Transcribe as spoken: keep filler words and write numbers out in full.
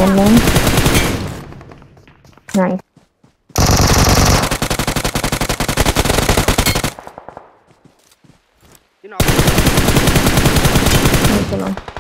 and then nice. You know. Thank you, ma'am.